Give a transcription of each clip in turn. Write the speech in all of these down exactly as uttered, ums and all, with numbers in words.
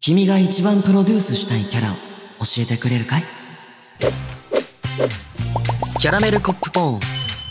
君が一番プロデュースしたいキャラを教えてくれるかい？キャラメルコップポーン。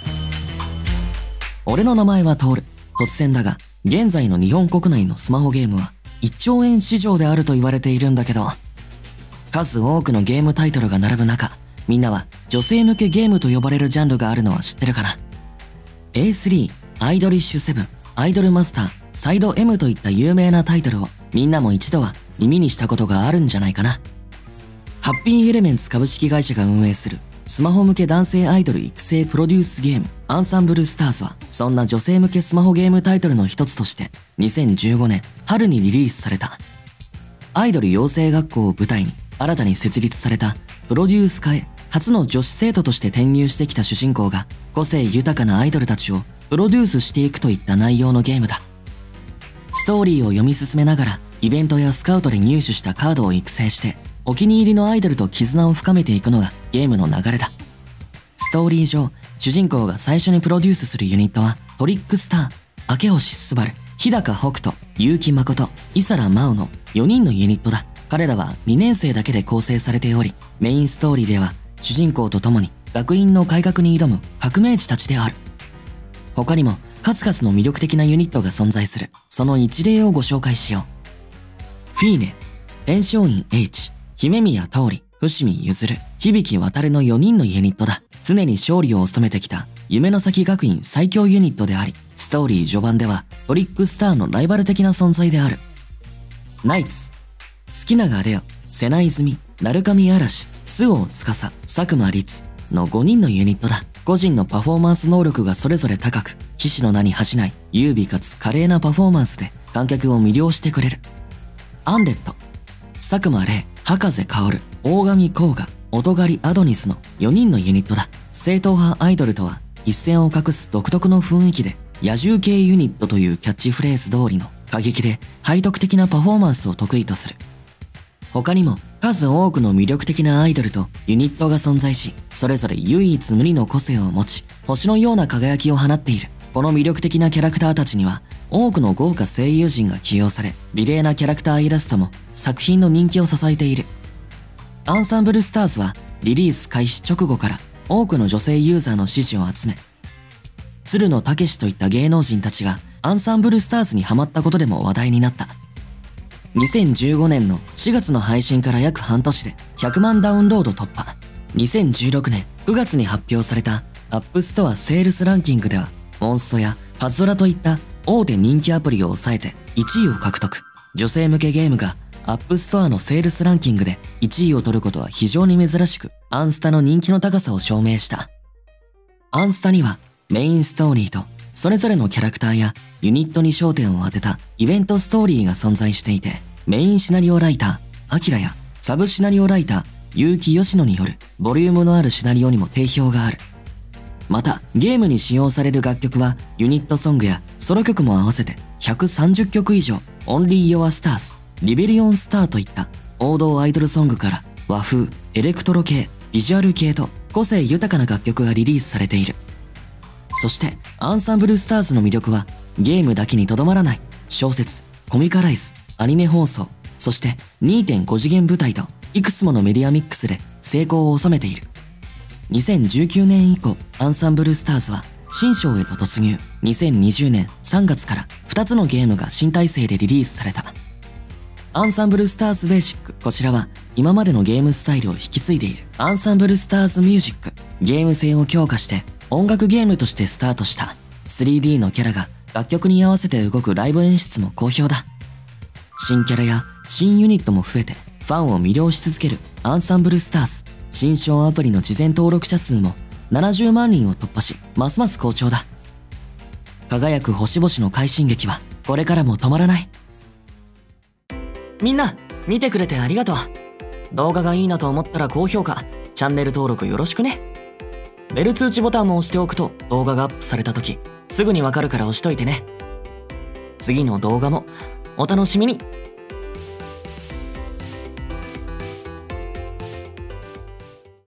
俺の名前はトール。突然だが、現在の日本国内のスマホゲームはいっちょうえん市場であると言われているんだけど、数多くのゲームタイトルが並ぶ中、みんなは女性向けゲームと呼ばれるジャンルがあるのは知ってるかな？ エースリー、アイドリッシュセブン、アイドルマスター、サイド エム といった有名なタイトルをみんなも一度は耳にしたことがあるんじゃないかな。ハッピーエレメンツ株式会社が運営するスマホ向け男性アイドル育成プロデュースゲームアンサンブルスターズは、そんな女性向けスマホゲームタイトルの一つとしてにせんじゅうごねん春にリリースされた。アイドル養成学校を舞台に新たに設立されたプロデュース科へ初の女子生徒として転入してきた主人公が個性豊かなアイドルたちをプロデュースしていくといった内容のゲームだ。ストーリーを読み進めながらイベントやスカウトで入手したカードを育成してお気に入りのアイドルと絆を深めていくのがゲームの流れだ。ストーリー上、主人公が最初にプロデュースするユニットはトリックスター、明星すばる、日高北斗、結城誠、伊皿真央のよにんのユニットだ。彼らはにねん生だけで構成されており、メインストーリーでは主人公と共に学院の改革に挑む革命児たちである。他にも数々の魅力的なユニットが存在する。その一例をご紹介しよう。フィーネ、天璋院 H、姫宮桃李、伏見譲、響渡のよにんのユニットだ。常に勝利を収めてきた夢の先学院最強ユニットであり、ストーリー序盤ではトリックスターのライバル的な存在である。ナイツ、月永レオ、瀬名泉、鳴上嵐、周防司、佐久間律のごにんのユニットだ。個人のパフォーマンス能力がそれぞれ高く、騎士の名に恥じない優美かつ華麗なパフォーマンスで観客を魅了してくれる。アンデッド、佐久間玲、葉風薫、大神甲賀、音狩りアドニスのよにんのユニットだ。正統派アイドルとは一線を画す独特の雰囲気で、野獣系ユニットというキャッチフレーズ通りの過激で背徳的なパフォーマンスを得意とする。他にも数多くの魅力的なアイドルとユニットが存在し、それぞれ唯一無二の個性を持ち、星のような輝きを放っている。この魅力的なキャラクターたちには多くの豪華声優陣が起用され、美麗なキャラクターイラストも作品の人気を支えている。アンサンブルスターズはリリース開始直後から多くの女性ユーザーの支持を集め、鶴野武といった芸能人たちがアンサンブルスターズにハマったことでも話題になった。にせんじゅうごねんのしがつの配信から約半年でひゃくまんダウンロード突破。にせんじゅうろくねんくがつに発表されたアップストアセールスランキングでは、モンストやパズドラといった大手人気アプリを抑えていちいを獲得。女性向けゲームがアップストアのセールスランキングでいちいを取ることは非常に珍しく、アンスタの人気の高さを証明した。アンスタにはメインストーリーとそれぞれのキャラクターやユニットに焦点を当てたイベントストーリーが存在していて、メインシナリオライター、アキラやサブシナリオライター、結城吉野によるボリュームのあるシナリオにも定評がある。また、ゲームに使用される楽曲はユニットソングやソロ曲も合わせてひゃくさんじゅっきょく以上、オンリー・ヨア・スターズ、リベリオン・スターといった王道アイドルソングから和風、エレクトロ系、ビジュアル系と個性豊かな楽曲がリリースされている。そして、アンサンブルスターズの魅力はゲームだけにとどまらない。小説、コミカライズ、アニメ放送、そして にてんご 次元舞台といくつものメディアミックスで成功を収めている。にせんじゅうきゅうねん以降、アンサンブルスターズは新章へと突入。にせんにじゅうねんさんがつからふたつのゲームが新体制でリリースされた。アンサンブルスターズベーシック。こちらは今までのゲームスタイルを引き継いでいる。アンサンブルスターズミュージック。ゲーム性を強化して音楽ゲームとしてスタートした。スリーディー のキャラが楽曲に合わせて動くライブ演出も好評だ。新キャラや新ユニットも増えてファンを魅了し続けるアンサンブルスターズ。新章アプリの事前登録者数もななじゅうまんにんを突破し、ますます好調だ。輝く星々の快進撃はこれからも止まらない。みんな見てくれてありがとう。動画がいいなと思ったら高評価、チャンネル登録よろしくね。ベル通知ボタンも押しておくと動画がアップされた時すぐにわかるから押しといてね。次の動画もお楽しみに。